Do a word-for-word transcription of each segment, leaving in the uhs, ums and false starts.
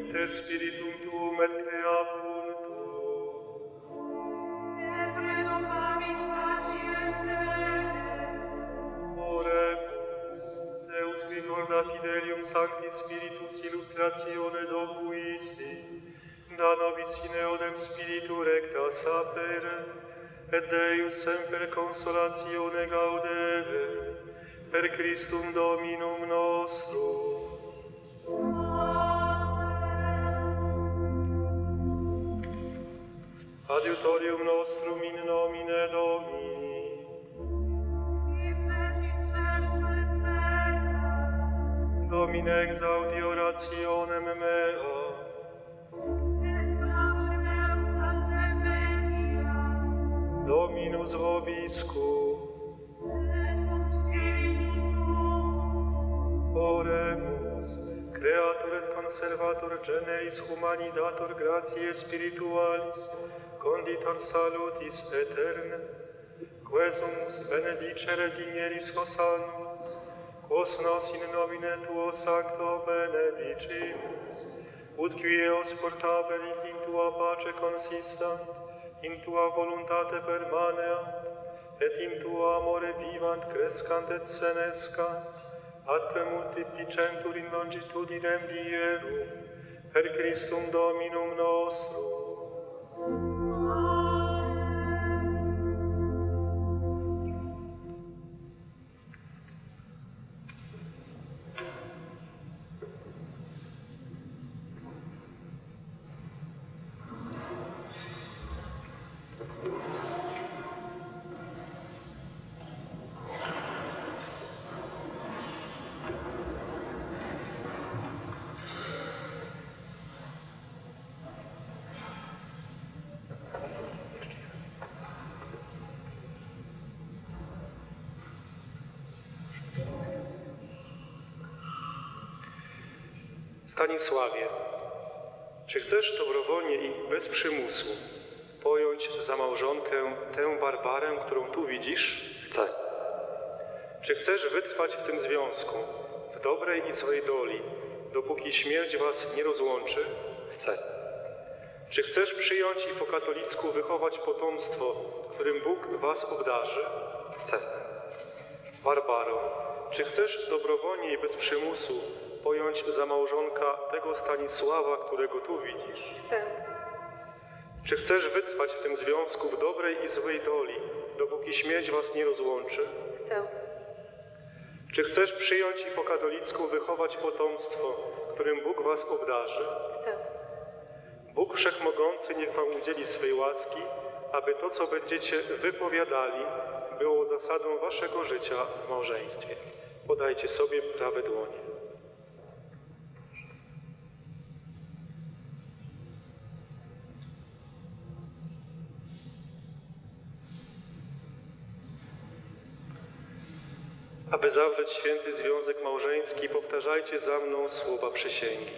te spiritum tuum et creapuntur. Et renovamis saciente. Oremus, Deus concorda fidelium Sancti Spiritus illustratione docuisti, da nobis in eodem spiritu recta sapere, et Deus semper consolatione gaudere, per Christum Dominum nostrum. Adiutorium nostrum in nomine Domini. Qui fecit celum et terra. Domine exaudi orationem mea. Et clamor meus ad te venia. Dominus vobiscum. Et cum spiritu tuum. Oremus, Creator et conservator generis humanidator gratiae spiritualis, conditor salutis aeterne, quesumus benedicere digneris hosannas, quos nos in nomine tuo sancto benedicimus, ut qui eos portaberit in tua pace consistant, in tua voluntate permaneant, et in tua amore vivant crescant et senescant, atque multiplicentur in longitudinem dierum, per Christum Dominum nostrum. Stanisławie, czy chcesz dobrowolnie i bez przymusu pojąć za małżonkę tę Barbarę, którą tu widzisz? Chcę. Czy chcesz wytrwać w tym związku, w dobrej i złej doli, dopóki śmierć was nie rozłączy? Chcę. Czy chcesz przyjąć i po katolicku wychować potomstwo, którym Bóg was obdarzy? Chcę. Barbaro, czy chcesz dobrowolnie i bez przymusu pojąć za małżonka tego Stanisława, którego tu widzisz? Chcę. Czy chcesz wytrwać w tym związku w dobrej i złej doli, dopóki śmierć was nie rozłączy? Chcę. Czy chcesz przyjąć i po katolicku wychować potomstwo, którym Bóg was obdarzy? Chcę. Bóg Wszechmogący niech wam udzieli swej łaski, aby to, co będziecie wypowiadali, było zasadą waszego życia w małżeństwie. Podajcie sobie prawe dłonie. Aby zawrzeć święty związek małżeński, powtarzajcie za mną słowa przysięgi.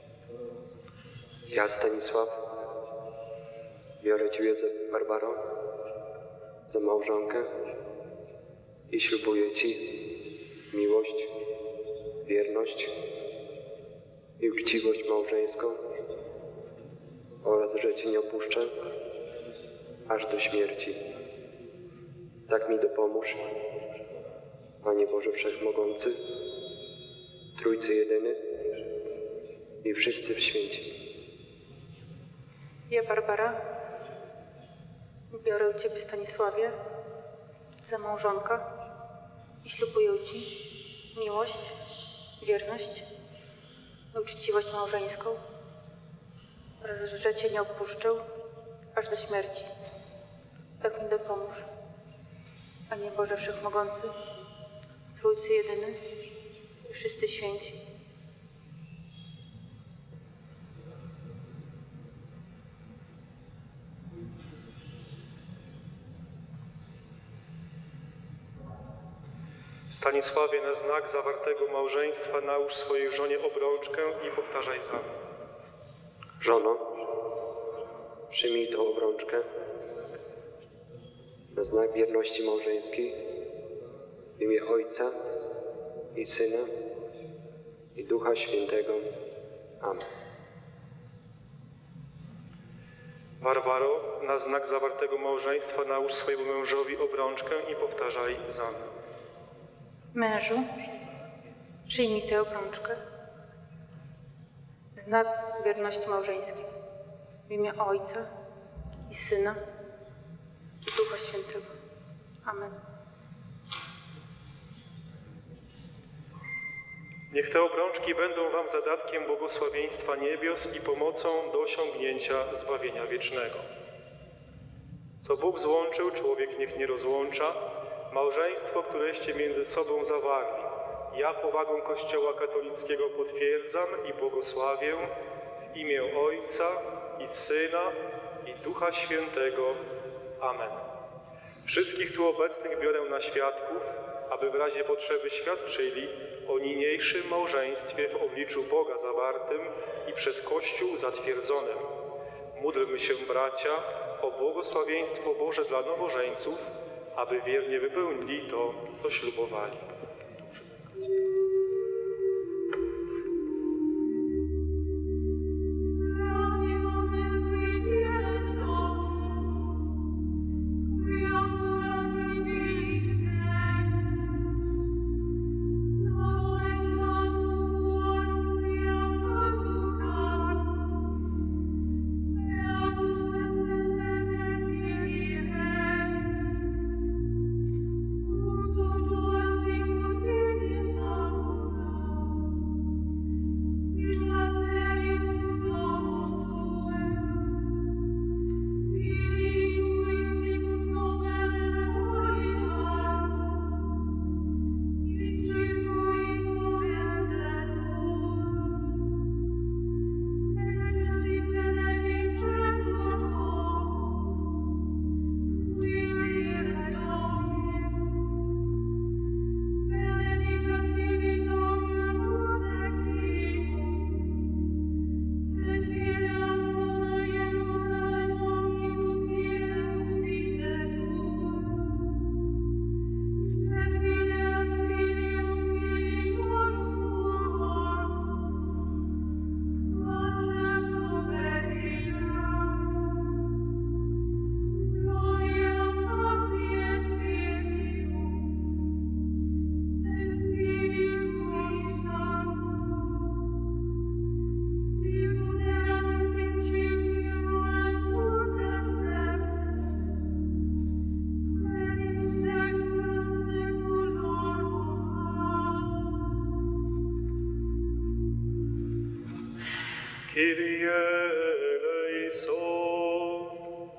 Ja, Stanisław, biorę Ciebie, za Barbaro, za małżonkę i ślubuję Ci miłość, wierność i uczciwość małżeńską oraz, że Cię nie opuszczę aż do śmierci. Tak mi dopomóż, Panie Boże Wszechmogący, Trójcy Jedyny i wszyscy w święci. Ja, Barbara, biorę Ciebie, Stanisławie, za małżonka i ślubuję Ci miłość, wierność i uczciwość małżeńską oraz, że Cię nie opuszczę aż do śmierci. Tak mi dopomóż, Panie Boże Wszechmogący, Trójcy Jedyny i wszyscy święci. Stanisławie, na znak zawartego małżeństwa nałóż swojej żonie obrączkę i powtarzaj za mną. Żono, przyjmij tą obrączkę na znak wierności małżeńskiej w imię Ojca i Syna i Ducha Świętego. Amen. Barbaro, na znak zawartego małżeństwa nałóż swojemu mężowi obrączkę i powtarzaj za mną. Mężu, przyjmij tę obrączkę. Znak wierności małżeńskiej. W imię Ojca i Syna i Ducha Świętego. Amen. Niech te obrączki będą wam zadatkiem błogosławieństwa niebios i pomocą do osiągnięcia zbawienia wiecznego. Co Bóg złączył, człowiek niech nie rozłącza. Małżeństwo, któreście między sobą zawarli, ja powagą Kościoła katolickiego potwierdzam i błogosławię w imię Ojca i Syna i Ducha Świętego. Amen. Wszystkich tu obecnych biorę na świadków, aby w razie potrzeby świadczyli o niniejszym małżeństwie w obliczu Boga zawartym i przez Kościół zatwierdzonym. Módlmy się, bracia, o błogosławieństwo Boże dla nowożeńców, aby wiernie wypełnili to, co ślubowali. Kyrie eleison.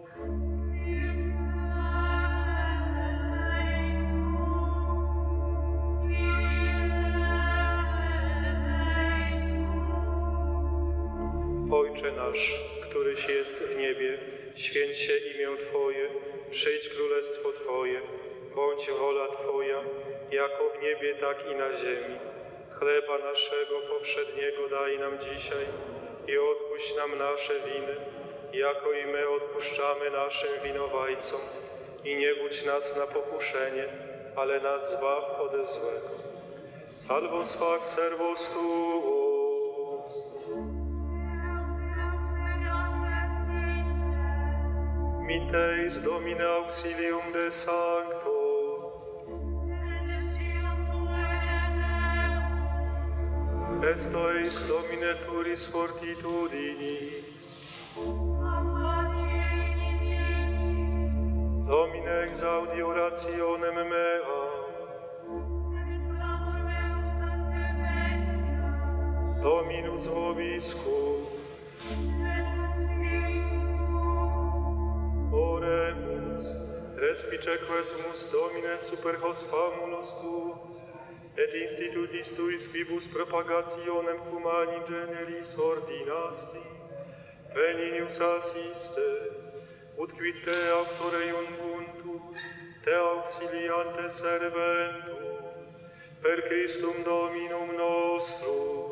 Ojcze nasz, któryś jest w niebie, święć się imię Twoje, przyjdź królestwo Twoje, bądź wola Twoja, jako w niebie, tak i na ziemi. Chleba naszego powszedniego daj nam dzisiaj i odpuść nam nasze winy, jako i my odpuszczamy naszym winowajcom. I nie budź nas na pokuszenie, ale nas zbaw ode złego. Salvos fac servos tuos. Miteis Domine auxilium de sancto. Esto eis Domine turis fortitudinis. Domine exaudi orationem mea. Dominus vobiscum. Oremus, respicequesmus Domine super hos famulos tuus, et institutis tuis bibus propagationem humani generis ordinasti, beninius assiste, ut quid te auctore iunguntus, te auxiliante serventum, per Christum Dominum nostrum.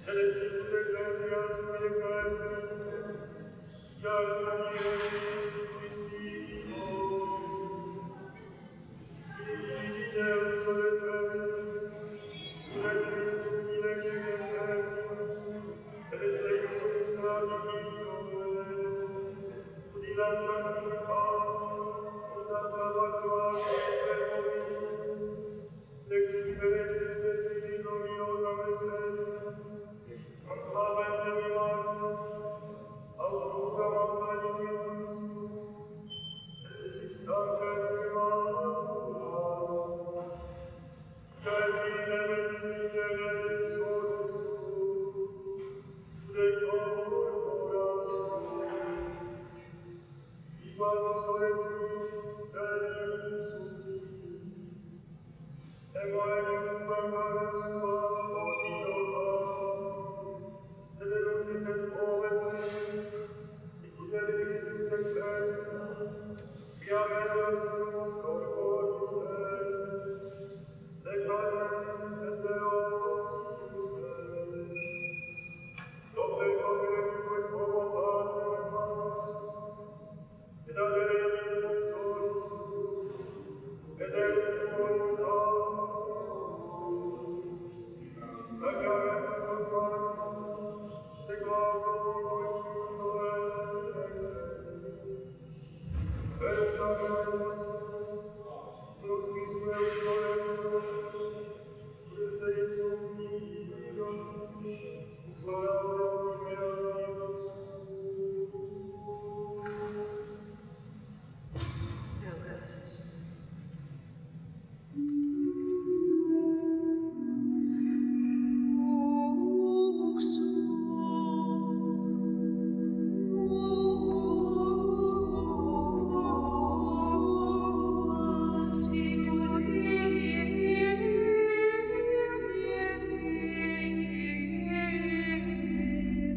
Thank you.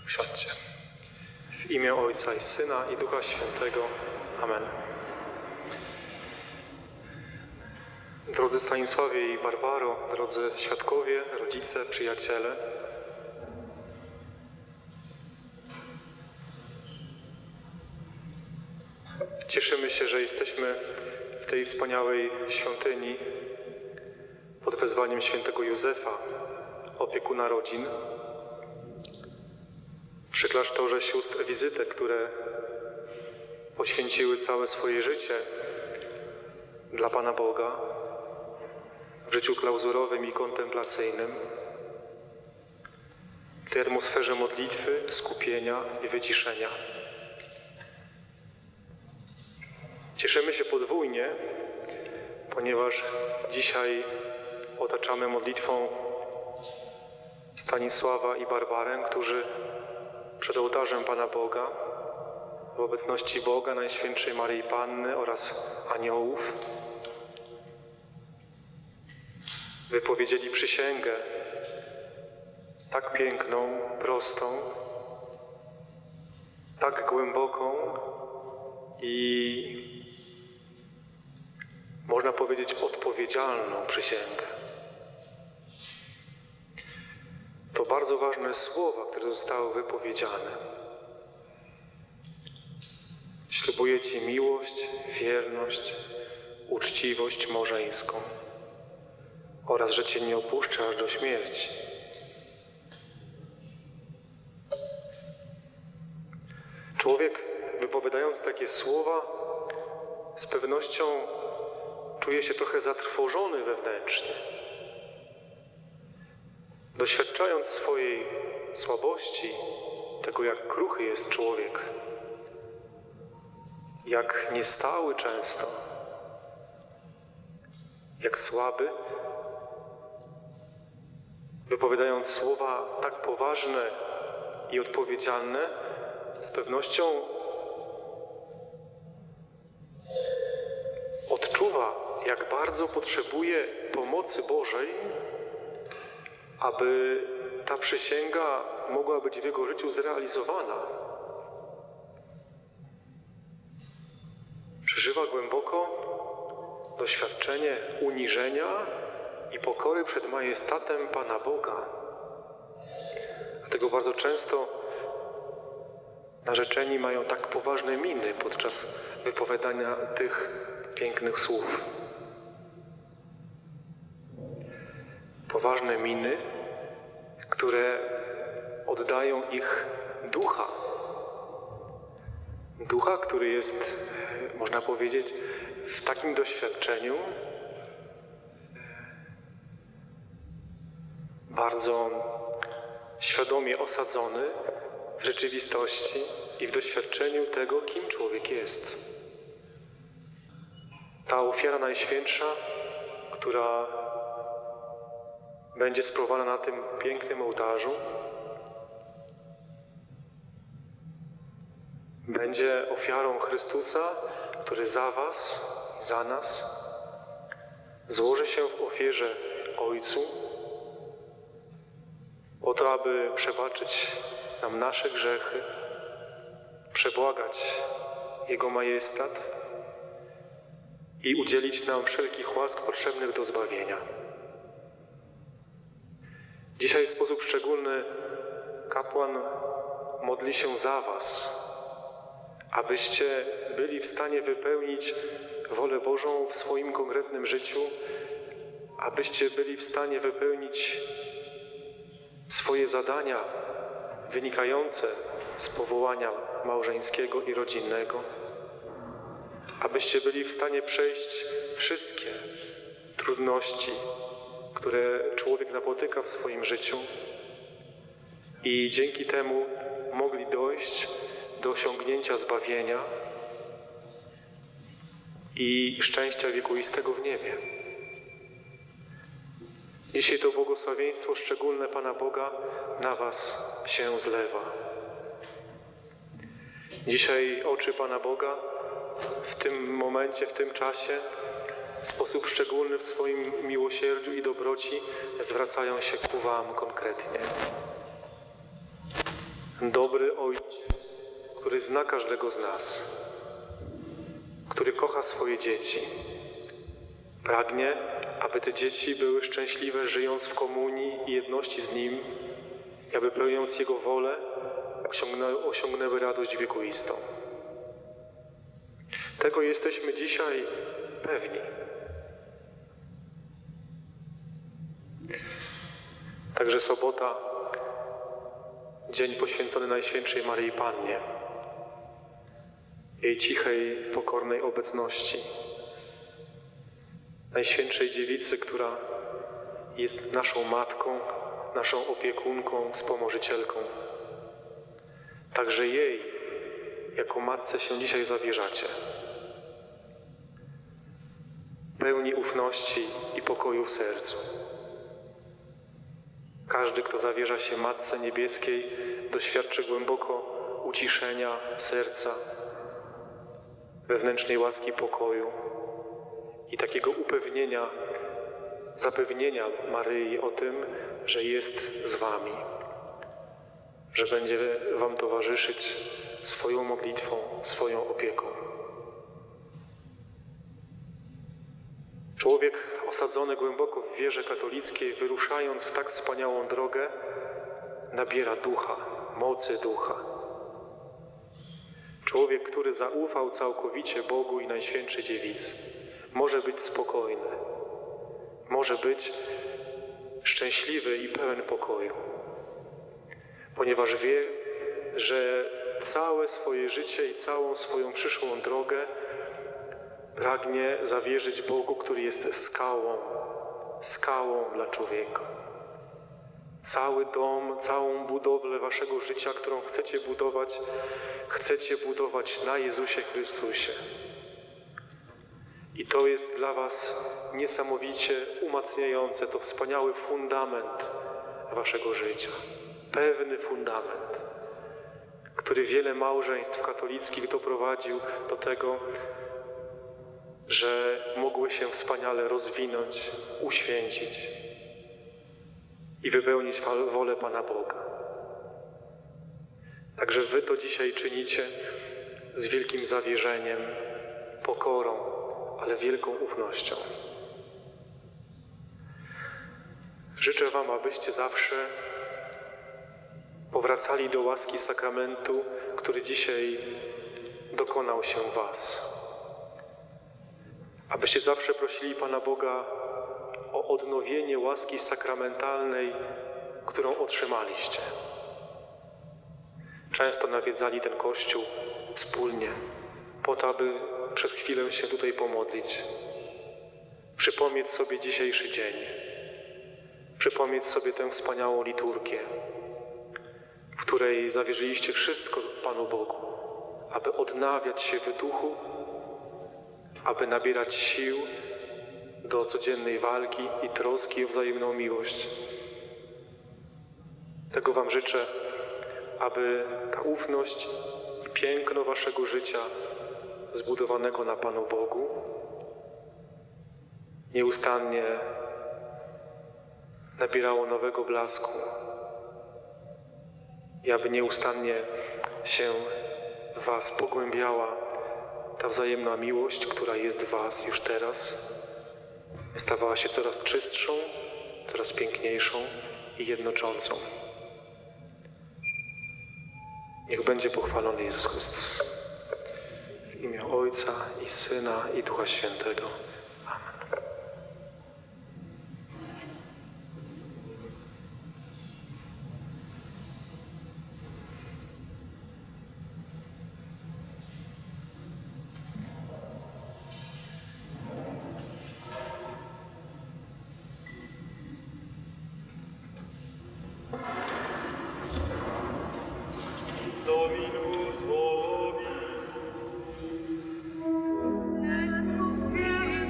Usiądźcie. W imię Ojca i Syna i Ducha Świętego. Amen. Drodzy Stanisławie i Barbaro, drodzy świadkowie, rodzice, przyjaciele, cieszymy się, że jesteśmy w tej wspaniałej świątyni pod wezwaniem świętego Józefa, opiekuna rodzin, przy klasztorze sióstr Wizytek, które poświęciły całe swoje życie dla Pana Boga w życiu klauzurowym i kontemplacyjnym, w tej atmosferze modlitwy, skupienia i wyciszenia. Cieszymy się podwójnie, ponieważ dzisiaj otaczamy modlitwą Stanisława i Barbarę, którzy przed ołtarzem Pana Boga, w obecności Boga, Najświętszej Maryi Panny oraz aniołów, wypowiedzieli przysięgę tak piękną, prostą, tak głęboką i można powiedzieć odpowiedzialną przysięgę. To bardzo ważne słowa, które zostały wypowiedziane. Ślubuję Ci miłość, wierność, uczciwość małżeńską oraz, że Cię nie opuszczę aż do śmierci. Człowiek, wypowiadając takie słowa, z pewnością czuje się trochę zatrwożony wewnętrznie. Doświadczając swojej słabości, tego jak kruchy jest człowiek, jak niestały często, jak słaby, wypowiadając słowa tak poważne i odpowiedzialne, z pewnością odczuwa, jak bardzo potrzebuje pomocy Bożej, aby ta przysięga mogła być w jego życiu zrealizowana. Przeżywa głęboko doświadczenie uniżenia i pokory przed majestatem Pana Boga. Dlatego bardzo często narzeczeni mają tak poważne miny podczas wypowiadania tych pięknych słów. Poważne miny, które oddają ich ducha. Ducha, który jest, można powiedzieć, w takim doświadczeniu bardzo świadomie osadzony w rzeczywistości i w doświadczeniu tego, kim człowiek jest. Ta ofiara najświętsza, która będzie sprawowana na tym pięknym ołtarzu, będzie ofiarą Chrystusa, który za was, za nas złoży się w ofierze Ojcu, po to, aby przebaczyć nam nasze grzechy, przebłagać Jego majestat i udzielić nam wszelkich łask potrzebnych do zbawienia. Dzisiaj w sposób szczególny kapłan modli się za was, abyście byli w stanie wypełnić wolę Bożą w swoim konkretnym życiu, abyście byli w stanie wypełnić swoje zadania wynikające z powołania małżeńskiego i rodzinnego, abyście byli w stanie przejść wszystkie trudności, które człowiek napotyka w swoim życiu i dzięki temu mogli dojść do osiągnięcia zbawienia i szczęścia wiekuistego w niebie. Dzisiaj to błogosławieństwo szczególne Pana Boga na was się zlewa. Dzisiaj oczy Pana Boga w tym momencie, w tym czasie w sposób szczególny w swoim miłosierdziu i dobroci zwracają się ku wam konkretnie. Dobry Ojciec, który zna każdego z nas, który kocha swoje dzieci. Pragnie, aby te dzieci były szczęśliwe, żyjąc w komunii i jedności z Nim, i aby pełniąc Jego wolę, osiągnęły, osiągnęły radość wiekuistą. Tego jesteśmy dzisiaj pewni. Także sobota, dzień poświęcony Najświętszej Maryi Pannie, jej cichej, pokornej obecności, Najświętszej Dziewicy, która jest naszą matką, naszą opiekunką, wspomożycielką. Także jej, jako matce, się dzisiaj zawierzacie. Pełni ufności i pokoju w sercu. Każdy, kto zawierza się Matce Niebieskiej, doświadczy głęboko uciszenia serca, wewnętrznej łaski pokoju i takiego upewnienia, zapewnienia Maryi o tym, że jest z wami, że będzie wam towarzyszyć swoją modlitwą, swoją opieką. Człowiek osadzony głęboko w wierze katolickiej, wyruszając w tak wspaniałą drogę, nabiera ducha, mocy ducha. Człowiek, który zaufał całkowicie Bogu i Najświętszej Dziewicy, może być spokojny, może być szczęśliwy i pełen pokoju, ponieważ wie, że całe swoje życie i całą swoją przyszłą drogę pragnie zawierzyć Bogu, który jest skałą, skałą dla człowieka. Cały dom, całą budowlę waszego życia, którą chcecie budować, chcecie budować na Jezusie Chrystusie. I to jest dla was niesamowicie umacniające, to wspaniały fundament waszego życia. Pewny fundament, który wiele małżeństw katolickich doprowadził do tego, że mogły się wspaniale rozwinąć, uświęcić i wypełnić wolę Pana Boga. Także wy to dzisiaj czynicie z wielkim zawierzeniem, pokorą, ale wielką ufnością. Życzę wam, abyście zawsze powracali do łaski sakramentu, który dzisiaj dokonał się w was. Abyście zawsze prosili Pana Boga o odnowienie łaski sakramentalnej, którą otrzymaliście. Często nawiedzali ten Kościół wspólnie, po to, aby przez chwilę się tutaj pomodlić. Przypomnieć sobie dzisiejszy dzień. Przypomnieć sobie tę wspaniałą liturgię, w której zawierzyliście wszystko Panu Bogu, aby odnawiać się w duchu, aby nabierać sił do codziennej walki i troski o wzajemną miłość. Tego wam życzę, aby ta ufność i piękno waszego życia zbudowanego na Panu Bogu nieustannie nabierało nowego blasku i aby nieustannie się w was pogłębiała ta wzajemna miłość, która jest w was już teraz, stawała się coraz czystszą, coraz piękniejszą i jednoczącą. Niech będzie pochwalony Jezus Chrystus. W imię Ojca i Syna i Ducha Świętego. Amen. Dominus vobis. Et post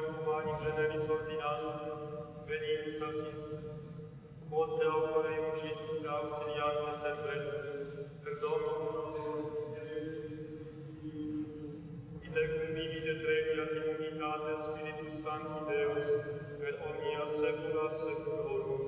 humani generis ordinasti, venimus assist. Quod te aucore ungitum da auxiliante servetus, per Dominum nostrum, et cum vivit et regnat in unitate Spiritus Sancti Deus, per omnia saecula saeculorum.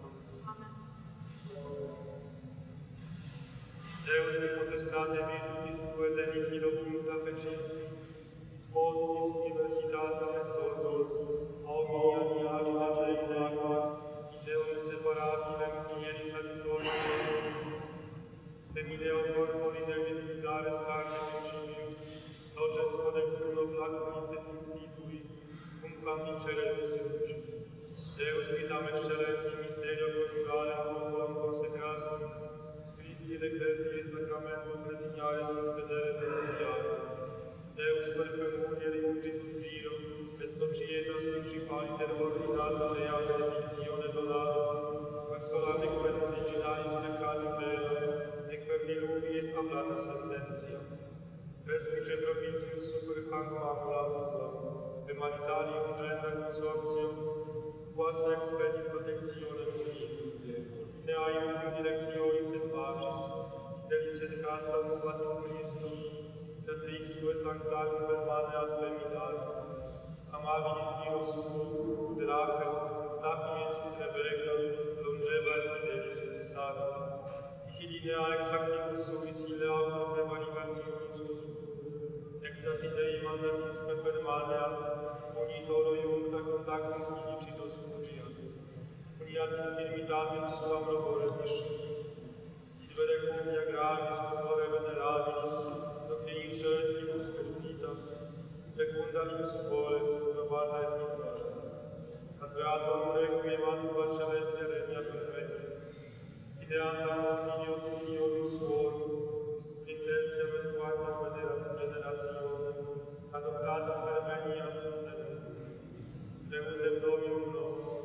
Deus qui potestate virtutis tuae de nihilo punta fecisti, dispositis universitatis exorcis, a omnia diagina ceile aqua, ideum separabilem fieris adiutorium Deus, femileo corpori del divulgares carne principium, logens codex monoplacumis et institui, cum camicere disugi. Deus vitam excellenti mysterio coniugalem populum consecrasti, Christi et Ecclesiae sacramento presidiare sub fedele tertiare. Deus perpemulier ungitur viro, et societas principaliter ordinata Dea benedictione donata, per sola requiem originalis peccatum vero, et per diluvi est hablata sententia. Respice propitius super hanc macula tua, de manitalium gender consortium, quas expedit protectionem unum, ne aiutum directionis et pacis, delis et casta movatum Christum, et rixque sanctarum permane ad feminare. Amabilis viro suo, Drachem, sapiens ut Rebecca, longeva et fidelis ut Sara. Linea ex actibus suis ileatur prevaricationum susum, ex afidei mandatisque permanea, unitoro iuncta contactus ilicitos fugiat, uniat infirmitatem suam robore discipit, libere cumbia gravis cultore venerabilis, doctrinis celestibus perpita, fecunda in suboles, probata et indulgens, ad beatum requiem ad tua celestia regna perpetua, ideantam filios filiorum suorum, splendentiam et quartam generationem, adoptatum per veniam sedem, premuntem Dominum nostrum,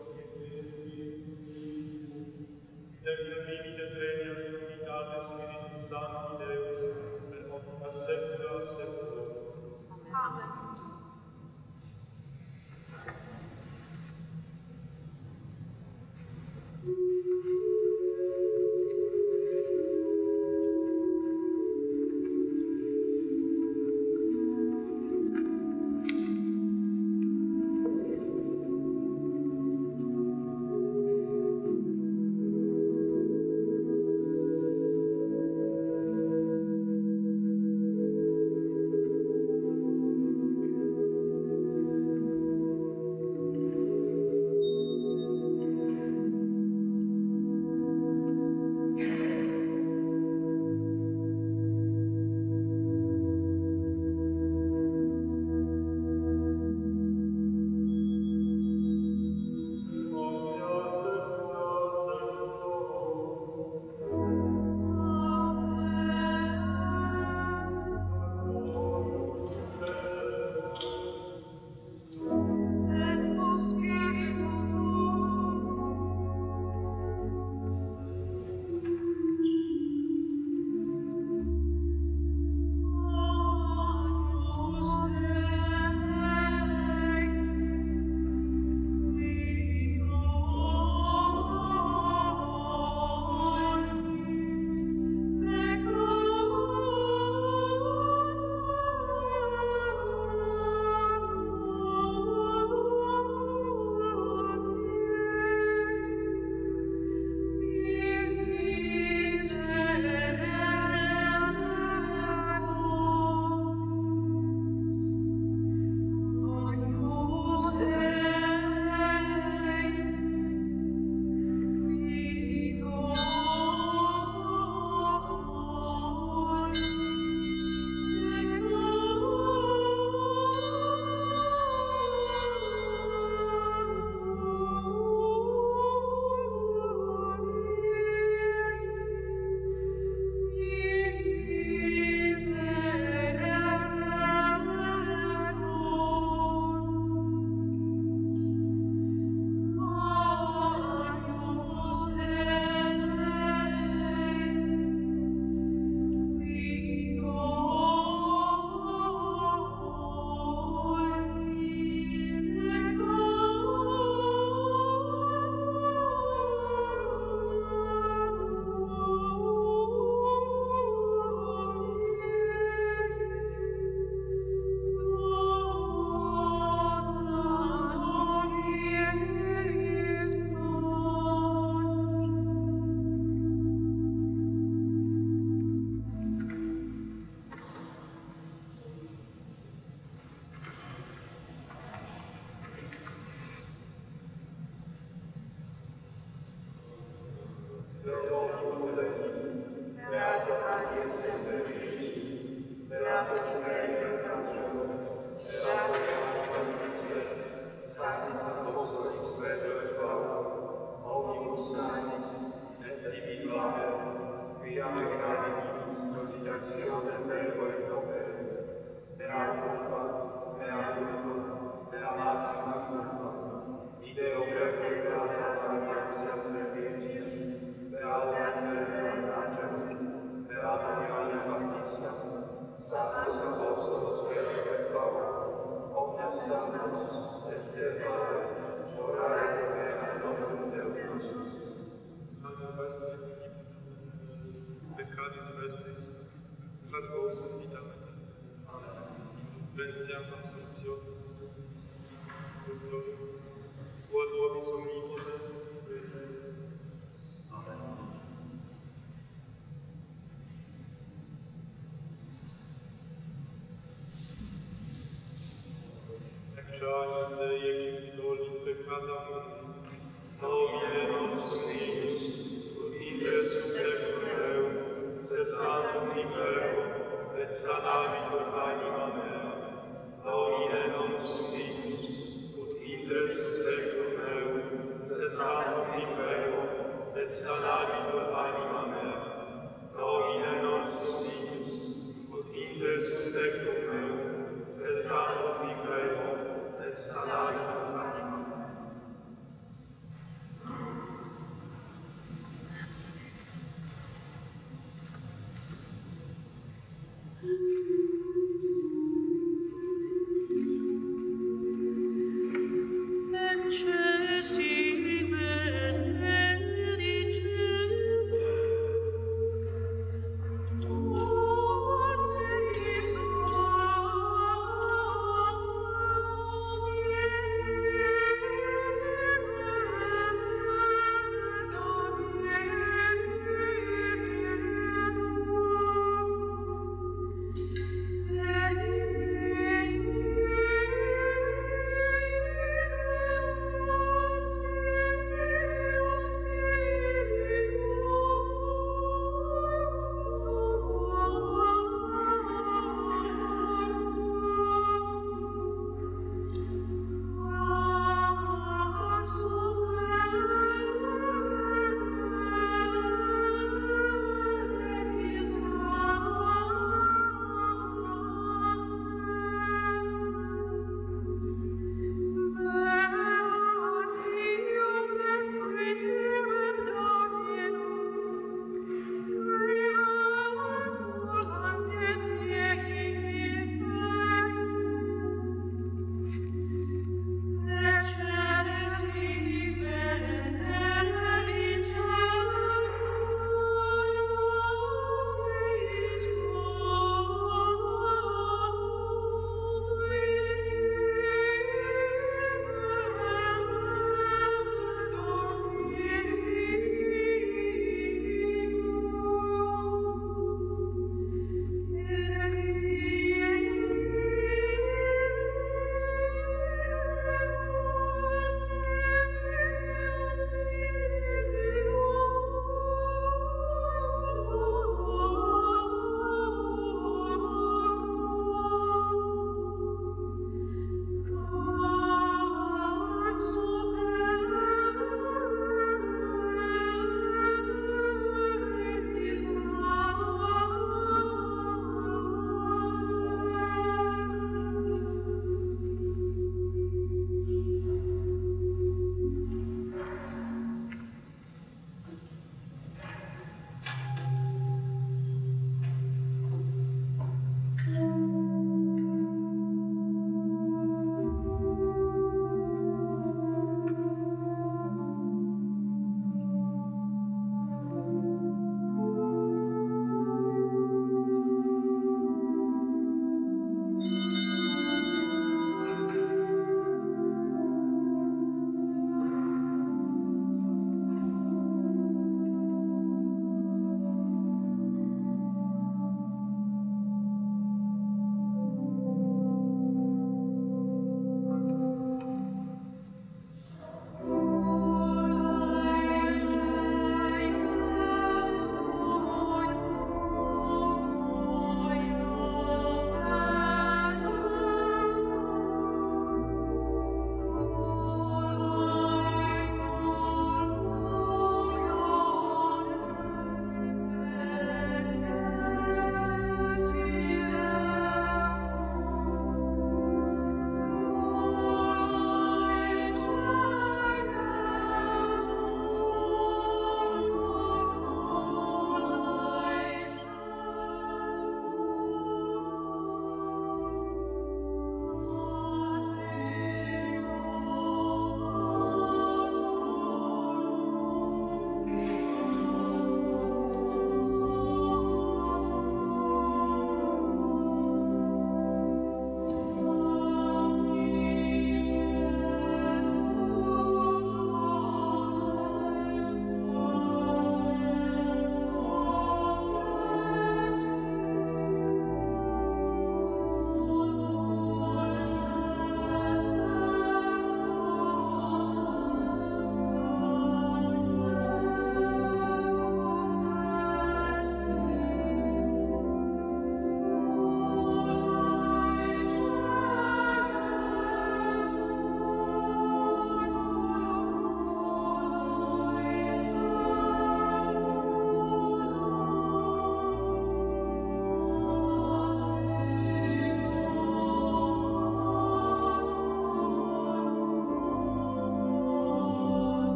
et vivit et regnat in unitate Spiritus Sancti Deus, per omnia saecula saeculorum. Amen. Estis, ad vos confidame. Bensiam absolutio, Christum, quod vobis omnipotens misericors. Amen. Ecce Dei excipitori peccata mundi, nomine nostrum Deus, unites subtecum eum, septantum impero, et sanabitur anima mea, nomine non sum